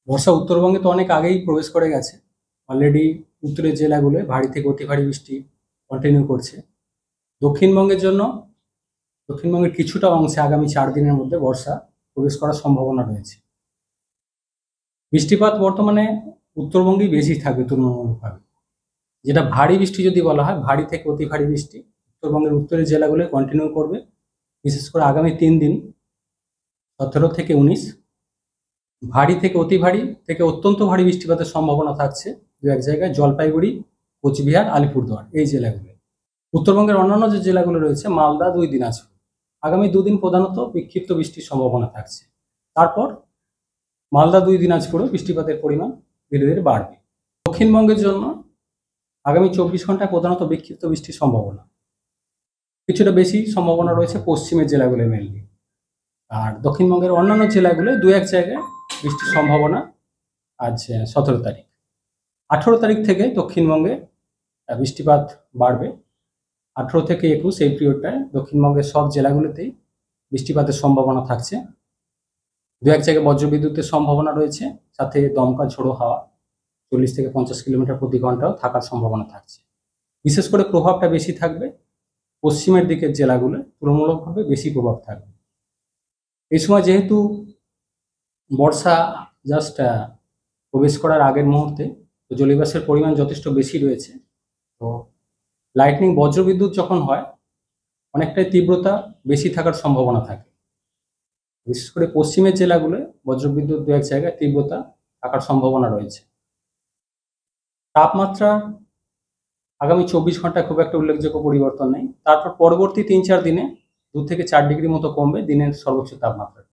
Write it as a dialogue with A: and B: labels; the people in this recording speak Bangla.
A: বর্ষা উত্তরবঙ্গে তো অনেক আগেই প্রবেশ করে গেছে। অলরেডি উত্তরের জেলাগুলোয় ভারী থেকে অতি ভারী বৃষ্টি কন্টিনিউ করছে। দক্ষিণবঙ্গের জন্য দক্ষিণবঙ্গের কিছুটা অংশে আগামী 4 দিনের মধ্যে বর্ষা প্রবেশ করার সম্ভাবনা রয়েছে। বৃষ্টিপাত বর্তমানে উত্তরবঙ্গেই বেশি থাকবে তুলনামূলকভাবে। যেটা ভারী বৃষ্টি যদি বলা হয়, ভারী থেকে অতি ভারী বৃষ্টি উত্তরবঙ্গের উত্তরের জেলাগুলোয় কন্টিনিউ করবে। বিশেষ করে আগামী 3 দিন 17 থেকে 19 ভারী থেকে অতি ভারী থেকে অত্যন্ত ভারী বৃষ্টিপাতের সম্ভাবনা থাকছে দু এক জায়গায় জলপাইগুড়ি, কোচবিহার, আলিপুরদুয়ার এই জেলাগুলো। উত্তরবঙ্গের অন্যান্য যে জেলাগুলো রয়েছে মালদা, 2 দিনাজপুর, আগামী 2 দিন প্রধানত বিক্ষিপ্ত বৃষ্টির সম্ভাবনা থাকছে। তারপর মালদা, 2 দিনাজপুরেও বৃষ্টিপাতের পরিমাণ ধীরে ধীরে বাড়বে। দক্ষিণবঙ্গের জন্য আগামী 24 ঘন্টায় প্রধানত বিক্ষিপ্ত বৃষ্টির সম্ভাবনা, কিছুটা বেশি সম্ভাবনা রয়েছে পশ্চিমের জেলাগুলো মেনলি। আর দক্ষিণবঙ্গের অন্যান্য জেলাগুলোয় 2-1 জায়গায় বৃষ্টির সম্ভাবনা আজ 17 তারিখ। 18 তারিখ থেকে দক্ষিণবঙ্গে বৃষ্টিপাত বাড়বে। 18 থেকে 21 এই পিরিয়ডটায় দক্ষিণবঙ্গের সব জেলাগুলোতেই বৃষ্টিপাতের সম্ভাবনা থাকছে। 2-1 জায়গায় বজ্রবিদ্যুতের সম্ভাবনা রয়েছে, সাথে দমকা ঝোড়ো হাওয়া 40 থেকে 50 কিলোমিটার প্রতি ঘন্টাও থাকার সম্ভাবনা থাকছে। বিশেষ করে প্রভাবটা বেশি থাকবে পশ্চিমের দিকের জেলাগুলো, তুলনামূলকভাবে বেশি প্রভাব থাকবে। এই সময় যেহেতু বর্ষা জাস্ট প্রবেশ করার আগের মুহূর্তে, তো জলীয়বাষ্পের পরিমাণ যথেষ্ট বেশি রয়েছে। তো লাইটনিং বজ্রবিদ্যুৎ যখন হয় অনেকটাই তীব্রতা বেশি থাকার সম্ভাবনা থাকে। বিশেষ করে পশ্চিমের জেলাগুলোয় বজ্রবিদ্যুৎ 2-1 জায়গায় তীব্রতা থাকার সম্ভাবনা রয়েছে। তাপমাত্রা আগামী 24 ঘন্টায় খুব একটা উল্লেখযোগ্য পরিবর্তন নেই। তারপর পরবর্তী 3-4 দিনে 2 থেকে 4 ডিগ্রি মতো কমবে দিনের সর্বোচ্চ তাপমাত্রা।